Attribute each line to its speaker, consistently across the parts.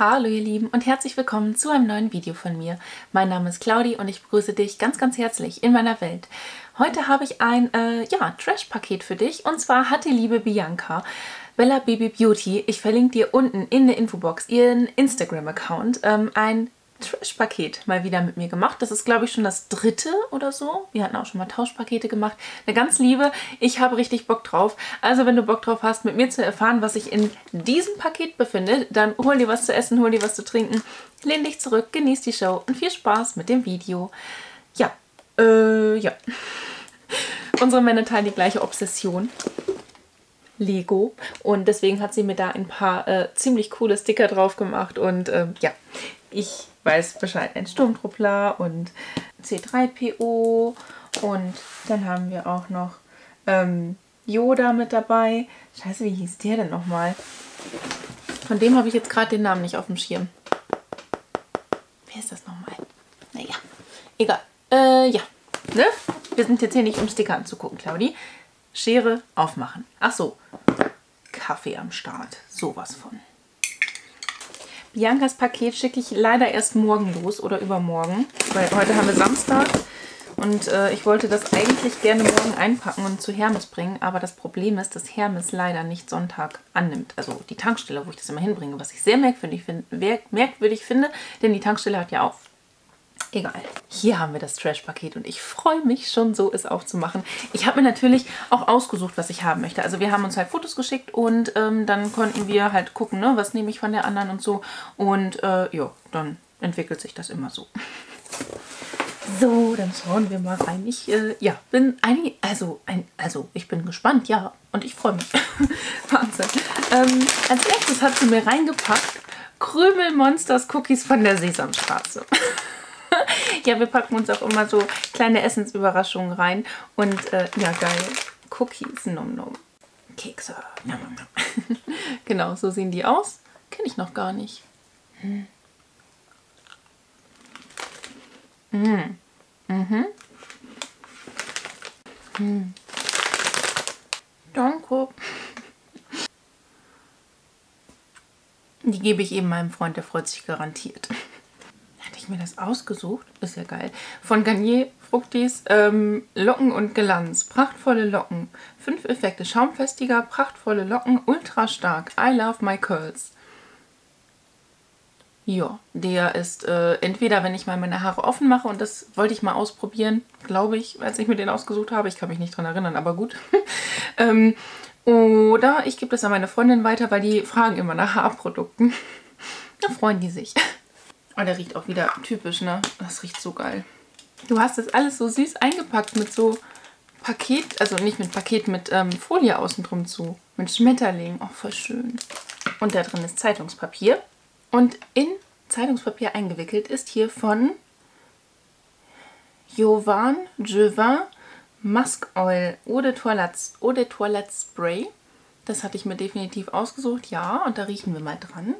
Speaker 1: Hallo ihr Lieben und herzlich willkommen zu einem neuen Video von mir. Mein Name ist Claudi und ich begrüße dich ganz, ganz herzlich in meiner Welt. Heute habe ich ein Trash-Paket für dich und zwar hat die liebe Bianca, Bella Baby Beauty, ich verlinke dir unten in der Infobox ihren Instagram-Account, ein Trash-Paket mal wieder mit mir gemacht. Das ist, glaube ich, schon das dritte oder so. Wir hatten auch schon mal Tauschpakete gemacht. Eine ganz liebe. Ich habe richtig Bock drauf. Also, wenn du Bock drauf hast, mit mir zu erfahren, was sich in diesem Paket befindet, dann hol dir was zu essen, hol dir was zu trinken, lehn dich zurück, genieß die Show und viel Spaß mit dem Video. Ja. Unsere Männer teilen die gleiche Obsession. Lego. Und deswegen hat sie mir da ein paar ziemlich coole Sticker drauf gemacht. Und ich weiß Bescheid. Ein Sturmtruppler und C3PO. Und dann haben wir auch noch Yoda mit dabei. Scheiße, wie hieß der denn nochmal? Von dem habe ich jetzt gerade den Namen nicht auf dem Schirm. Wer ist das nochmal? Naja, egal. Ne? Wir sind jetzt hier nicht, um Sticker anzugucken, Claudi. Schere aufmachen. Ach so. Kaffee am Start. Sowas von. Biancas Paket schicke ich leider erst morgen los oder übermorgen, weil heute haben wir Samstag und ich wollte das eigentlich gerne morgen einpacken und zu Hermes bringen, aber das Problem ist, dass Hermes leider nicht Sonntag annimmt. Also die Tankstelle, wo ich das immer hinbringe, was ich sehr merkwürdig finde, denn die Tankstelle hat ja auf. Egal. Hier haben wir das Trash-Paket und ich freue mich schon so, es aufzumachen. Ich habe mir natürlich auch ausgesucht, was ich haben möchte. Also wir haben uns halt Fotos geschickt und dann konnten wir halt gucken, ne, was nehme ich von der anderen und so. Und dann entwickelt sich das immer so. So, dann schauen wir mal rein. Ich bin gespannt, ja. Und ich freue mich. Wahnsinn. Als erstes hat sie mir reingepackt Krümel Monsters Cookies von der Sesamstraße. Ja, wir packen uns auch immer so kleine Essensüberraschungen rein. Und ja, geil. Cookies, nom nom. Kekse, nom nom. Genau, so sehen die aus. Kenne ich noch gar nicht. Danke. Die gebe ich eben meinem Freund, der freut sich garantiert. Hatte ich mir das ausgesucht? Ist ja geil. Von Garnier Fructis, Locken und Glanz. Prachtvolle Locken. 5 Effekte. Schaumfestiger, prachtvolle Locken, ultra stark. I love my curls. Ja, der ist entweder, wenn ich mal meine Haare offen mache, und das wollte ich mal ausprobieren, glaube ich, als ich mir den ausgesucht habe. Ich kann mich nicht dran erinnern, aber gut. Oder ich gebe das an meine Freundin weiter, weil die fragen immer nach Haarprodukten. Da freuen die sich. Oh, der riecht auch wieder typisch, ne? Das riecht so geil. Du hast das alles so süß eingepackt mit so Paket, also nicht mit Paket, mit Folie außen drum zu. Mit Schmetterling. Oh, voll schön. Und da drin ist Zeitungspapier. Und in Zeitungspapier eingewickelt ist hier von Jovan Musk Oil Eau de Toilette Spray. Das hatte ich mir definitiv ausgesucht, ja. Und da riechen wir mal dran.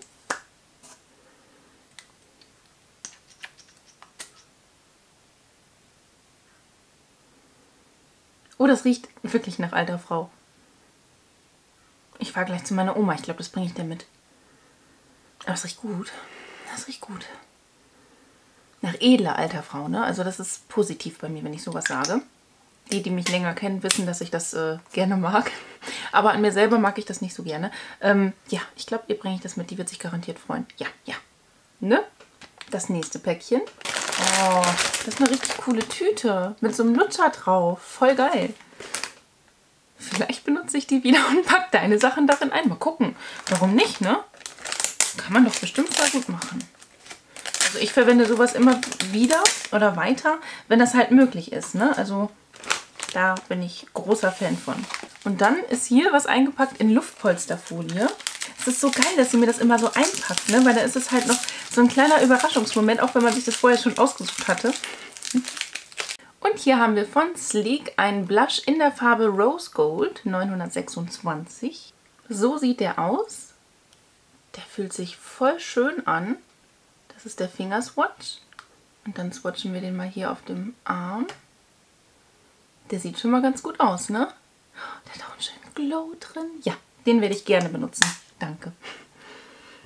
Speaker 1: Oh, das riecht wirklich nach alter Frau. Ich fahre gleich zu meiner Oma. Ich glaube, das bringe ich dir mit. Aber es riecht gut. Das riecht gut. Nach edler alter Frau, ne? Also das ist positiv bei mir, wenn ich sowas sage. Die mich länger kennen, wissen, dass ich das gerne mag. Aber an mir selber mag ich das nicht so gerne. Ja, ich glaube, ihr bringe ich das mit. Die wird sich garantiert freuen. Ja. Ne? Das nächste Päckchen. Oh, das ist eine richtig coole Tüte. Mit so einem Lutscher drauf. Voll geil. Vielleicht benutze ich die wieder und packe deine Sachen darin ein. Mal gucken. Warum nicht, ne? Kann man doch bestimmt voll gut machen. Also ich verwende sowas immer wieder oder weiter, wenn das halt möglich ist, ne? Also da bin ich großer Fan von. Und dann ist hier was eingepackt in Luftpolsterfolie. Es ist so geil, dass sie mir das immer so einpackt, ne? Weil da ist es halt noch so ein kleiner Überraschungsmoment, auch wenn man sich das vorher schon ausgesucht hatte. Und hier haben wir von Sleek einen Blush in der Farbe Rose Gold 926. So sieht der aus. Der fühlt sich voll schön an. Das ist der Fingerswatch. Und dann swatchen wir den mal hier auf dem Arm. Der sieht schon mal ganz gut aus, ne? Der hat auch einen schönen Glow drin. Ja, den werde ich gerne benutzen. Danke.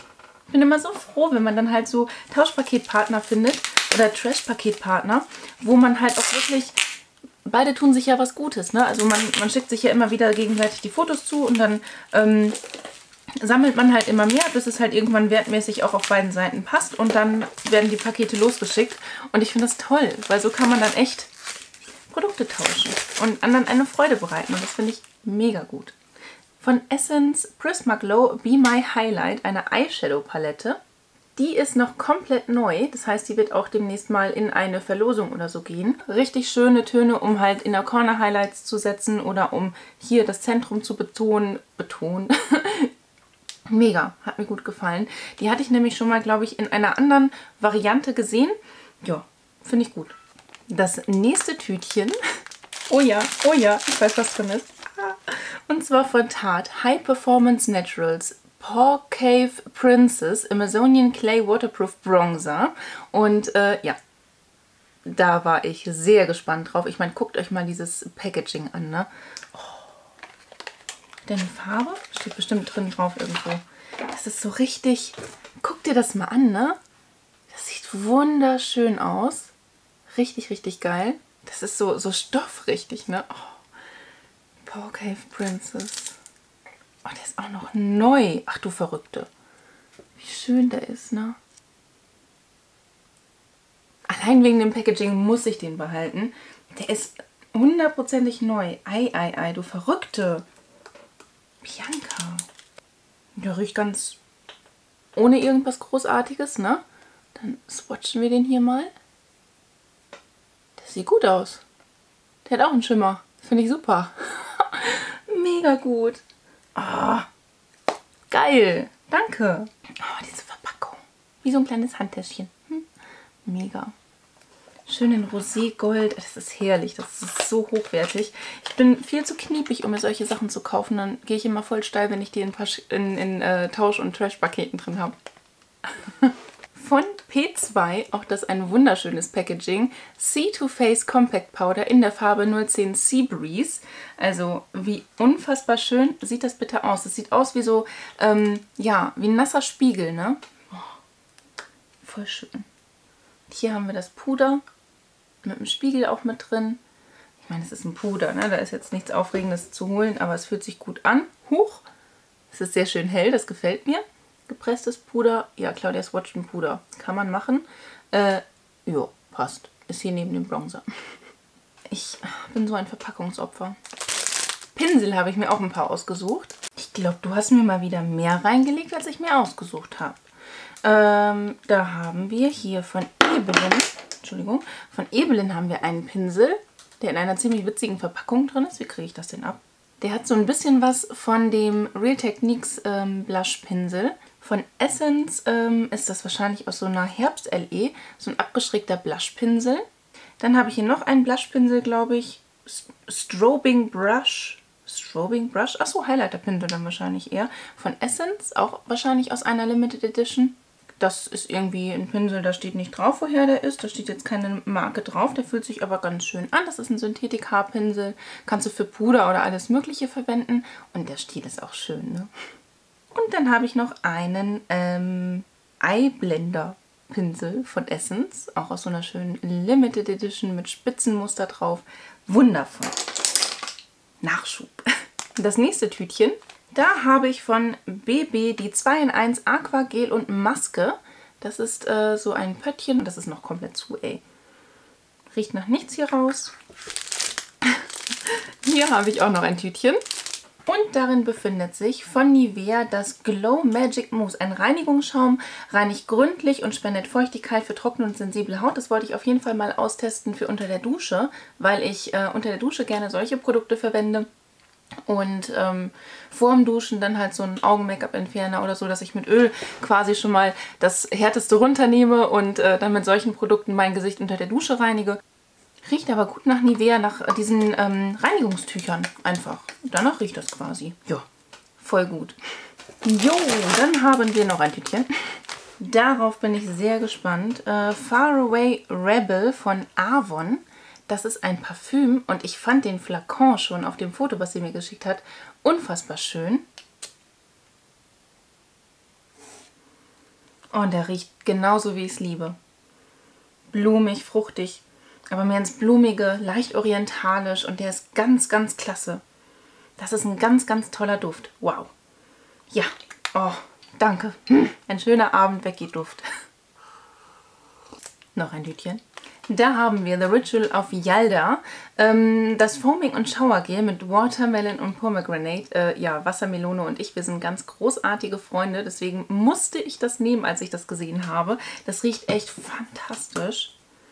Speaker 1: Ich bin immer so froh, wenn man dann halt so Tauschpaketpartner findet oder Trash-Paketpartner, wo man halt auch wirklich, beide tun sich ja was Gutes, ne? Also man schickt sich ja immer wieder gegenseitig die Fotos zu und dann sammelt man halt immer mehr, bis es halt irgendwann wertmäßig auch auf beiden Seiten passt und dann werden die Pakete losgeschickt. Und ich finde das toll, weil so kann man dann echt Produkte tauschen und anderen eine Freude bereiten und das finde ich mega gut. Von Essence Prismaglow Be My Highlight, eine Eyeshadow-Palette. Die ist noch komplett neu, das heißt, die wird auch demnächst mal in eine Verlosung oder so gehen. Richtig schöne Töne, um halt in der Corner Highlights zu setzen oder um hier das Zentrum zu betonen. Mega, hat mir gut gefallen. Die hatte ich nämlich schon mal, glaube ich, in einer anderen Variante gesehen. Ja, finde ich gut. Das nächste Tütchen, oh ja, ich weiß, was drin ist. Und zwar von Tarte High Performance Naturals Pore Cave Princess Amazonian Clay Waterproof Bronzer. Und ja, da war ich sehr gespannt drauf. Ich meine, guckt euch mal dieses Packaging an, ne? Oh. Denn die Farbe steht bestimmt drin drauf irgendwo. Das ist so richtig, guck dir das mal an, ne? Das sieht wunderschön aus. Richtig, richtig geil. Das ist so stoffrichtig, ne? Oh. Pore Cave Princess. Oh, der ist auch noch neu. Ach du Verrückte. Wie schön der ist, ne? Allein wegen dem Packaging muss ich den behalten. Der ist hundertprozentig neu. Ei, du Verrückte. Bianca. Der riecht ganz ohne irgendwas Großartiges, ne? Dann swatchen wir den hier mal. Der sieht gut aus. Der hat auch einen Schimmer. Finde ich super. Mega gut. Oh, geil. Danke. Oh, diese Verpackung. Wie so ein kleines Handtäschchen. Mega. Schön in Roségold. Das ist herrlich. Das ist so hochwertig. Ich bin viel zu kniepig, um mir solche Sachen zu kaufen. Dann gehe ich immer voll steil, wenn ich die in Tausch- und Trash-Paketen drin habe. Von P2, auch das ein wunderschönes Packaging, Sea-to-Face Compact Powder in der Farbe 010 Sea Breeze. Also wie unfassbar schön sieht das bitte aus. Es sieht aus wie so, ja, wie ein nasser Spiegel, ne? Oh, voll schön. Hier haben wir das Puder mit dem Spiegel auch mit drin. Ich meine, es ist ein Puder, ne? Da ist jetzt nichts Aufregendes zu holen, aber es fühlt sich gut an. Huch! Es ist sehr schön hell, das gefällt mir. Gepresstes Puder. Ja, Claudia swatcht ein Puder. Kann man machen. Ja, passt. Ist hier neben dem Bronzer. Ich bin so ein Verpackungsopfer. Pinsel habe ich mir auch ein paar ausgesucht. Ich glaube, du hast mir mal wieder mehr reingelegt, als ich mir ausgesucht habe. Da haben wir hier von Ebelin, Entschuldigung, von Ebelin haben wir einen Pinsel, der in einer ziemlich witzigen Verpackung drin ist. Wie kriege ich das denn ab? Der hat so ein bisschen was von dem Real Techniques Blush Pinsel. Von Essence ist das wahrscheinlich aus so einer Herbst-LE, so ein abgeschrägter Blushpinsel. Dann habe ich hier noch einen Blushpinsel, glaube ich. Strobing Brush. Achso, Highlighter-Pinsel dann wahrscheinlich eher. Von Essence, auch wahrscheinlich aus einer Limited Edition. Das ist irgendwie ein Pinsel, da steht nicht drauf, woher der ist. Da steht jetzt keine Marke drauf. Der fühlt sich aber ganz schön an. Das ist ein Synthetik-Haarpinsel. Kannst du für Puder oder alles Mögliche verwenden. Und der Stil ist auch schön, ne? Und dann habe ich noch einen Eyeblender-Pinsel von Essence. Auch aus so einer schönen Limited Edition mit Spitzenmuster drauf. Wundervoll. Nachschub. Das nächste Tütchen, da habe ich von BB die 2 in 1 Aqua Gel und Maske. Das ist so ein Pöttchen. Das ist noch komplett zu, ey. Riecht nach nichts hier raus. Hier habe ich auch noch ein Tütchen. Und darin befindet sich von Nivea das Glow Magic Mousse. Ein Reinigungsschaum, reinigt gründlich und spendet Feuchtigkeit für trockene und sensible Haut. Das wollte ich auf jeden Fall mal austesten für unter der Dusche, weil ich unter der Dusche gerne solche Produkte verwende. Und vor dem Duschen dann halt so ein Augen-Make-up-Entferner oder so, dass ich mit Öl quasi schon mal das Härteste runternehme und dann mit solchen Produkten mein Gesicht unter der Dusche reinige. Riecht aber gut nach Nivea, nach diesen Reinigungstüchern einfach. Danach riecht das quasi. Ja, voll gut. Jo, dann haben wir noch ein Tütchen. Darauf bin ich sehr gespannt. Faraway Rebel von Avon. Das ist ein Parfüm und ich fand den Flakon schon auf dem Foto, was sie mir geschickt hat, unfassbar schön. Oh, und der riecht genauso, wie ich es liebe. Blumig, fruchtig, aber mehr ins Blumige, leicht orientalisch und der ist ganz, ganz klasse. Das ist ein ganz, ganz toller Duft. Wow. Ja, oh, danke. Ein schöner Abend, weg geht Duft. Noch ein Tütchen. Da haben wir The Ritual auf Yalda. Das Foaming und Shower Gel mit Watermelon und Pomegranate. Ja, Wassermelone und ich, wir sind ganz großartige Freunde. Deswegen musste ich das nehmen, als ich das gesehen habe. Das riecht echt fantastisch.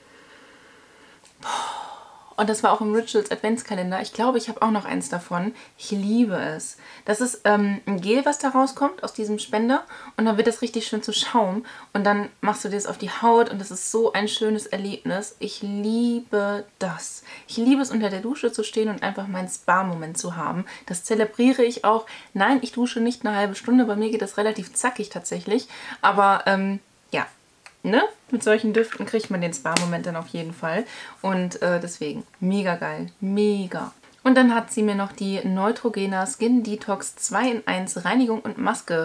Speaker 1: Und das war auch im Rituals Adventskalender. Ich glaube, ich habe auch noch eins davon. Ich liebe es. Das ist ein Gel, was da rauskommt aus diesem Spender. Und dann wird das richtig schön zu Schaum. Und dann machst du das auf die Haut. Und das ist so ein schönes Erlebnis. Ich liebe das. Ich liebe es, unter der Dusche zu stehen und einfach meinen Spa-Moment zu haben. Das zelebriere ich auch. Nein, ich dusche nicht eine halbe Stunde. Bei mir geht das relativ zackig tatsächlich. Aber ja. Ne? Mit solchen Düften kriegt man den Spa-Moment dann auf jeden Fall. Und deswegen, mega geil. Mega. Und dann hat sie mir noch die Neutrogena Skin Detox 2 in 1 Reinigung und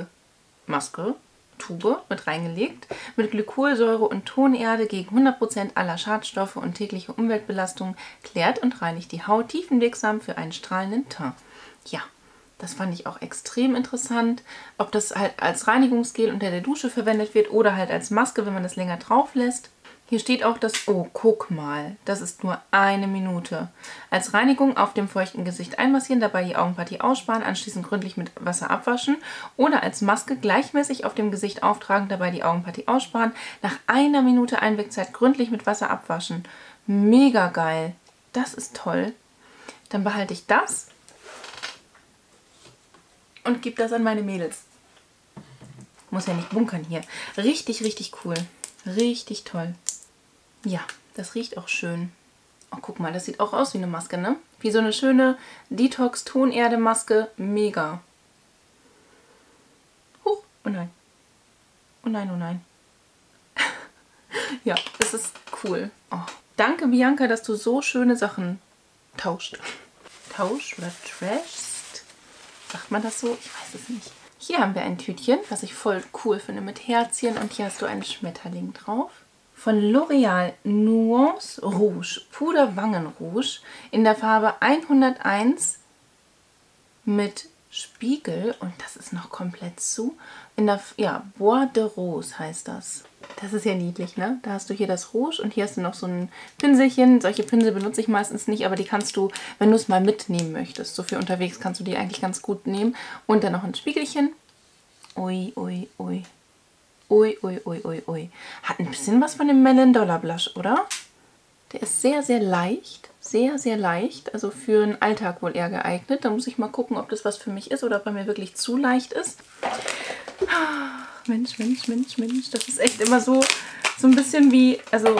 Speaker 1: Tube mit reingelegt. Mit Glykolsäure und Tonerde gegen 100% aller Schadstoffe und tägliche Umweltbelastung klärt und reinigt die Haut tiefenwirksam für einen strahlenden Teint. Ja. Das fand ich auch extrem interessant, ob das halt als Reinigungsgel unter der Dusche verwendet wird oder halt als Maske, wenn man das länger drauf lässt. Hier steht auch das, oh, guck mal, das ist nur 1 Minute. Als Reinigung auf dem feuchten Gesicht einmassieren, dabei die Augenpartie aussparen, anschließend gründlich mit Wasser abwaschen oder als Maske gleichmäßig auf dem Gesicht auftragen, dabei die Augenpartie aussparen, nach 1 Minute Einwegzeit gründlich mit Wasser abwaschen. Mega geil. Das ist toll. Dann behalte ich das und gebe das an meine Mädels. Muss ja nicht bunkern hier. Richtig, richtig cool. Richtig toll. Ja, das riecht auch schön. Oh, guck mal, das sieht auch aus wie eine Maske, ne? Wie so eine schöne Detox-Tonerde-Maske. Mega. Huch, oh nein. Oh nein, oh nein. Ja, es ist cool. Oh. Danke, Bianca, dass du so schöne Sachen tauscht. Tauscht oder trashst? Sagt man das so? Ich weiß es nicht. Hier haben wir ein Tütchen, was ich voll cool finde, mit Herzchen. Und hier hast du einen Schmetterling drauf. Von L'Oreal Nuance Rouge, Puder Wangenrouge in der Farbe 101 mit Spiegel. Und das ist noch komplett zu. In der, ja, Bois de Rose heißt das. Das ist ja niedlich, ne? Da hast du hier das Rouge und hier hast du noch so ein Pinselchen. Solche Pinsel benutze ich meistens nicht, aber die kannst du, wenn du es mal mitnehmen möchtest, so für unterwegs kannst du die eigentlich ganz gut nehmen. Und dann noch ein Spiegelchen. Ui, ui, ui. Ui, ui, ui, ui, ui. Hat ein bisschen was von dem Melon Dollar Blush, oder? Der ist sehr, sehr leicht. Sehr, sehr leicht. Also für den Alltag wohl eher geeignet. Da muss ich mal gucken, ob das was für mich ist oder ob er mir wirklich zu leicht ist. Mensch, Mensch, Mensch, Mensch. Das ist echt immer so ein bisschen wie, also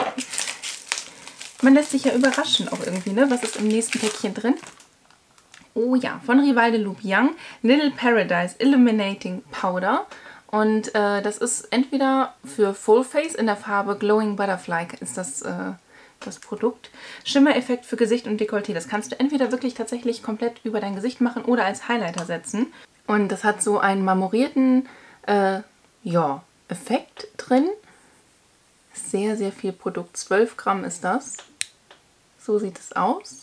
Speaker 1: man lässt sich ja überraschen auch irgendwie, ne? Was ist im nächsten Päckchen drin? Oh ja, von Rival de Lubiang Little Paradise Illuminating Powder. Und das ist entweder für Full Face in der Farbe Glowing Butterfly ist das Produkt. Schimmereffekt für Gesicht und Dekolleté. Das kannst du entweder wirklich tatsächlich komplett über dein Gesicht machen oder als Highlighter setzen. Und das hat so einen marmorierten ja, Effekt drin. Sehr, sehr viel Produkt. 12 Gramm ist das. So sieht es aus.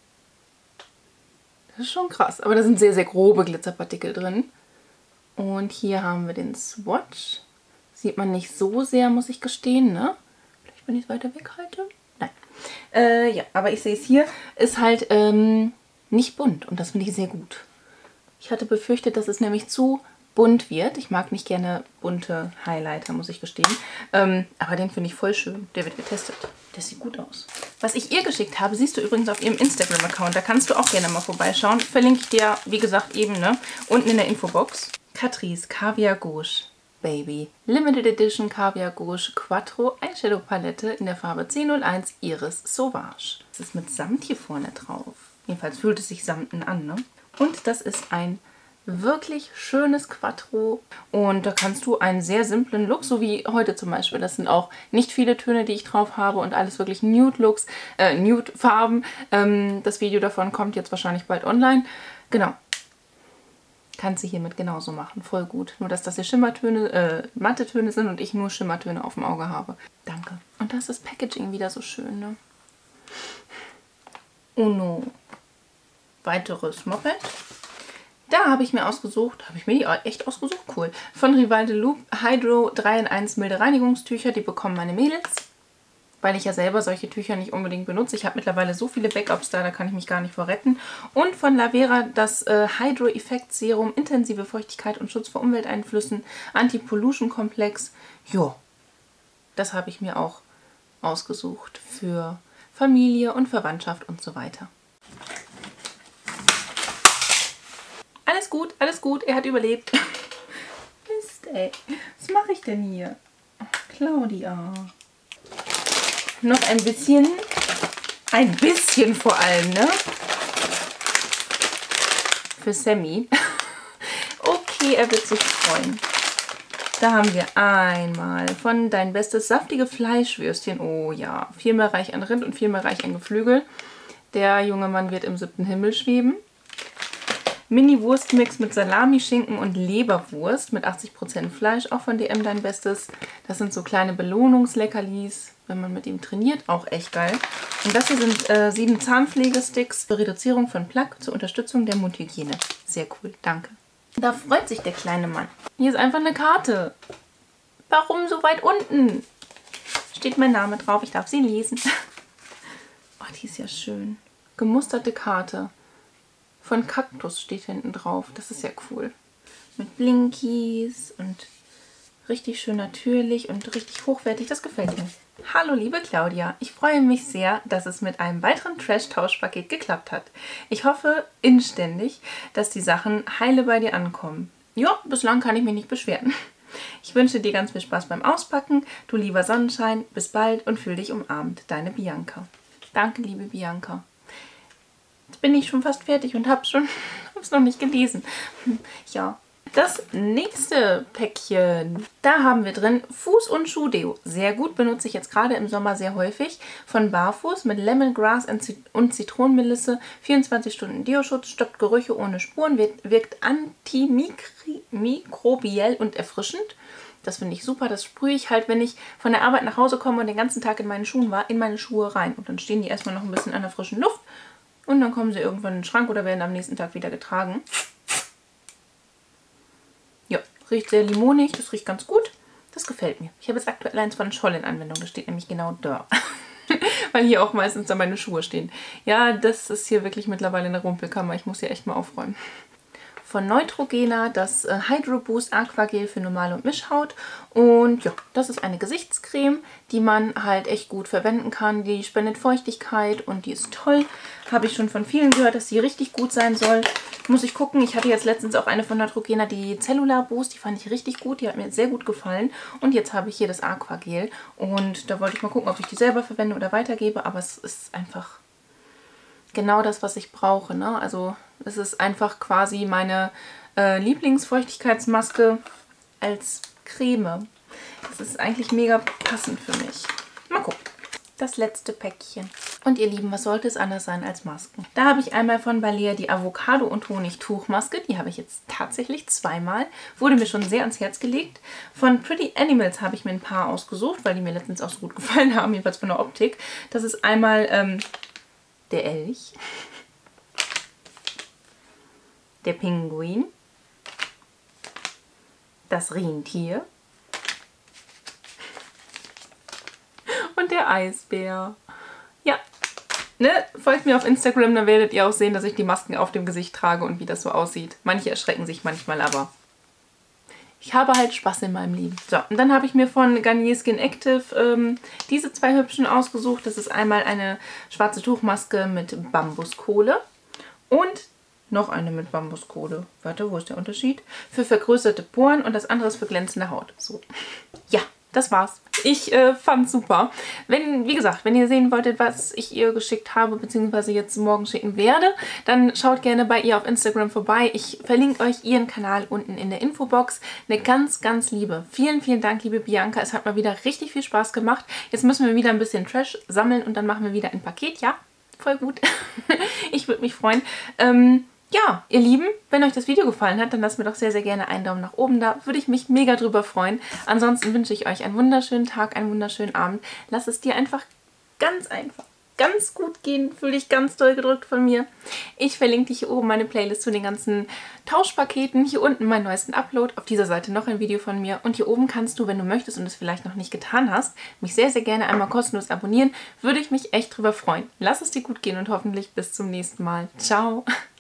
Speaker 1: Das ist schon krass. Aber da sind sehr, sehr grobe Glitzerpartikel drin. Und hier haben wir den Swatch. Sieht man nicht so sehr, muss ich gestehen, ne? Vielleicht, wenn ich es weiter weghalte. Nein. Ja, aber ich sehe es hier. Ist halt nicht bunt. Und das finde ich sehr gut. Ich hatte befürchtet, dass es nämlich zu bunt wird. Ich mag nicht gerne bunte Highlighter, muss ich gestehen. Aber den finde ich voll schön. Der wird getestet. Der sieht gut aus. Was ich ihr geschickt habe, siehst du übrigens auf ihrem Instagram-Account. Da kannst du auch gerne mal vorbeischauen. Verlinke ich dir, wie gesagt, eben, ne? Unten in der Infobox. Catrice Caviar Gouache Baby Limited Edition Caviar Gouache Quattro Eyeshadow Palette in der Farbe 1001 Iris Sauvage. Das ist mit Samt hier vorne drauf. Jedenfalls fühlt es sich samten an, ne? Und das ist ein wirklich schönes Quattro und da kannst du einen sehr simplen Look, so wie heute zum Beispiel. Das sind auch nicht viele Töne, die ich drauf habe und alles wirklich Nude-Looks, Nude-Farben. Das Video davon kommt jetzt wahrscheinlich bald online. Genau. Kannst du hiermit genauso machen. Voll gut. Nur, dass das hier Schimmertöne, matte Töne sind und ich nur Schimmertöne auf dem Auge habe. Danke. Und das ist Packaging wieder so schön, ne? Uno. Weiteres Moped. Da habe ich mir ausgesucht, habe ich mir die echt ausgesucht? Cool. Von Rival de Loup Hydro 3 in 1 milde Reinigungstücher. Die bekommen meine Mädels, weil ich ja selber solche Tücher nicht unbedingt benutze. Ich habe mittlerweile so viele Backups da kann ich mich gar nicht vor retten. Und von Lavera das Hydro Effekt Serum, intensive Feuchtigkeit und Schutz vor Umwelteinflüssen, Anti-Pollution-Komplex. Jo, das habe ich mir auch ausgesucht für Familie und Verwandtschaft und so weiter. Alles gut, er hat überlebt. Mist, ey. Was mache ich denn hier? Ach, Claudia. Noch ein bisschen vor allem, ne? Für Sammy. Okay, er wird sich freuen. Da haben wir einmal von Dein Bestes saftige Fleischwürstchen. Oh ja, 4 mehr reich an Rind und 4 mehr reich an Geflügel. Der junge Mann wird im 7. Himmel schweben. Mini-Wurstmix mit Salami, Schinken und Leberwurst mit 80% Fleisch, auch von DM Dein Bestes. Das sind so kleine Belohnungsleckerlis, wenn man mit ihm trainiert, auch echt geil. Und das hier sind 7 Zahnpflegesticks zur Reduzierung von Plaque, zur Unterstützung der Mundhygiene. Sehr cool, danke. Da freut sich der kleine Mann. Hier ist einfach eine Karte. Warum so weit unten? Steht mein Name drauf, ich darf sie lesen. Oh, die ist ja schön. Gemusterte Karte. Von Kaktus steht hinten drauf. Das ist ja cool. Mit Blinkies und richtig schön natürlich und richtig hochwertig. Das gefällt mir. Hallo liebe Claudia, ich freue mich sehr, dass es mit einem weiteren Trash-Tauschpaket geklappt hat. Ich hoffe inständig, dass die Sachen heile bei dir ankommen. Ja, bislang kann ich mich nicht beschweren. Ich wünsche dir ganz viel Spaß beim Auspacken. Du lieber Sonnenschein, bis bald und fühl dich umarmt. Deine Bianca. Danke, liebe Bianca. Jetzt bin ich schon fast fertig und habe es noch nicht gelesen. Ja. Das nächste Päckchen, da haben wir drin Fuß- und Schuhdeo. Sehr gut, benutze ich jetzt gerade im Sommer sehr häufig. Von Barfuß mit Lemongrass und Zitronenmelisse. 24 Stunden Deo-Schutz, stoppt Gerüche ohne Spuren, wirkt antimikrobiell und erfrischend. Das finde ich super, das sprühe ich halt, wenn ich von der Arbeit nach Hause komme und den ganzen Tag in meinen Schuhen war, in meine Schuhe rein. Und dann stehen die erstmal noch ein bisschen an der frischen Luft und dann kommen sie irgendwann in den Schrank oder werden am nächsten Tag wieder getragen. Ja, riecht sehr limonig, das riecht ganz gut. Das gefällt mir. Ich habe jetzt aktuell eins von Scholl in Anwendung, das steht nämlich genau da. Weil hier auch meistens da meine Schuhe stehen. Ja, das ist hier wirklich mittlerweile eine Rumpelkammer. Ich muss hier echt mal aufräumen. Von Neutrogena das Hydro Boost Aquagel für Normal- und Mischhaut. Und ja, das ist eine Gesichtscreme, die man halt echt gut verwenden kann. Die spendet Feuchtigkeit und die ist toll. Habe ich schon von vielen gehört, dass sie richtig gut sein soll. Muss ich gucken. Ich hatte jetzt letztens auch eine von Neutrogena, die Cellular Boost. Die fand ich richtig gut. Die hat mir sehr gut gefallen. Und jetzt habe ich hier das Aquagel. Und da wollte ich mal gucken, ob ich die selber verwende oder weitergebe. Aber es ist einfach genau das, was ich brauche, ne? Also es ist einfach quasi meine Lieblingsfeuchtigkeitsmaske als Creme. Das ist eigentlich mega passend für mich. Mal gucken. Das letzte Päckchen. Und ihr Lieben, was sollte es anders sein als Masken? Da habe ich einmal von Balea die Avocado- und Honig-Tuchmaske. Die habe ich jetzt tatsächlich zweimal. Wurde mir schon sehr ans Herz gelegt. Von Pretty Animals habe ich mir ein paar ausgesucht, weil die mir letztens auch so gut gefallen haben, jedenfalls von der Optik. Das ist einmal der Elch, der Pinguin, das Rentier und der Eisbär. Ja, ne? Folgt mir auf Instagram, dann werdet ihr auch sehen, dass ich die Masken auf dem Gesicht trage und wie das so aussieht. Manche erschrecken sich manchmal, aber ich habe halt Spaß in meinem Leben. So, und dann habe ich mir von Garnier Skin Active diese zwei hübschen ausgesucht. Das ist einmal eine schwarze Tuchmaske mit Bambuskohle und noch eine mit Bambuskohle. Warte, wo ist der Unterschied? Für vergrößerte Poren und das andere ist für glänzende Haut. So, ja, das war's. Ich fand's super. Wie gesagt, wenn ihr sehen wolltet, was ich ihr geschickt habe, beziehungsweise jetzt morgen schicken werde, dann schaut gerne bei ihr auf Instagram vorbei. Ich verlinke euch ihren Kanal unten in der Infobox. Eine ganz, ganz liebe. Vielen, vielen Dank, liebe Bianca. Es hat mal wieder richtig viel Spaß gemacht. Jetzt müssen wir wieder ein bisschen Trash sammeln und dann machen wir wieder ein Paket. Ja, voll gut. Ich würde mich freuen. Ja, ihr Lieben, wenn euch das Video gefallen hat, dann lasst mir doch sehr, sehr gerne einen Daumen nach oben da. Würde ich mich mega drüber freuen. Ansonsten wünsche ich euch einen wunderschönen Tag, einen wunderschönen Abend. Lasst es dir einfach ganz gut gehen. Fühl dich ganz doll gedrückt von mir. Ich verlinke dir hier oben meine Playlist zu den ganzen Tauschpaketen. Hier unten meinen neuesten Upload. Auf dieser Seite noch ein Video von mir. Und hier oben kannst du, wenn du möchtest und es vielleicht noch nicht getan hast, mich sehr, sehr gerne einmal kostenlos abonnieren. Würde ich mich echt drüber freuen. Lass es dir gut gehen und hoffentlich bis zum nächsten Mal. Ciao!